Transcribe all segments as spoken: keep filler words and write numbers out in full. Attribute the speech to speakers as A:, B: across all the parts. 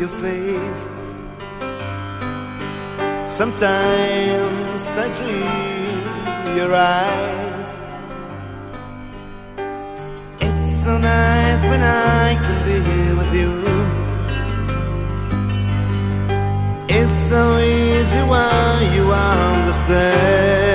A: your face. Sometimes I dream your eyes. It's so nice when I can be here with you. It's so easy when you understand.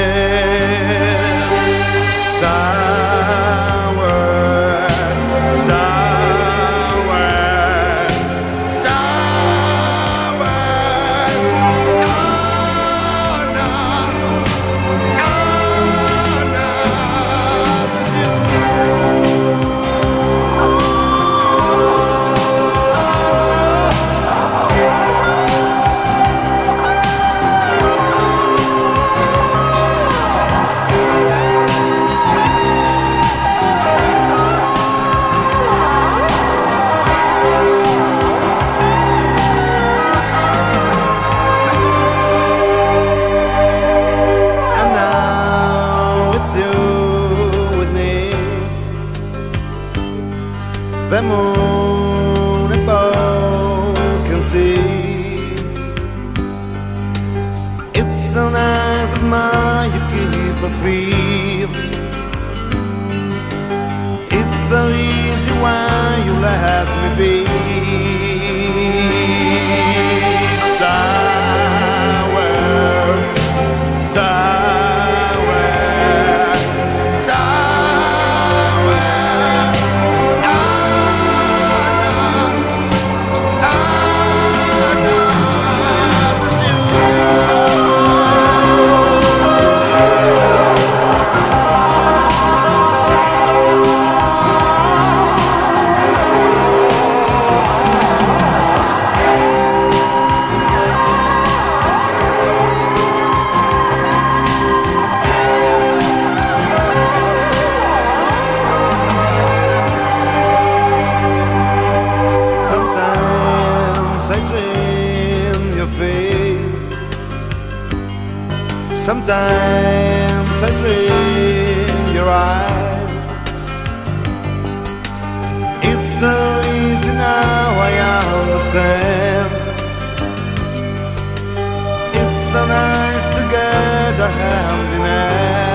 A: The moon above can see. It's so nice as my you give for free. It's so easy when you let me be. Somewhere, somewhere, somewhere. Sometimes I dream your eyes. It's so easy now, I understand. It's so nice together hand in hand.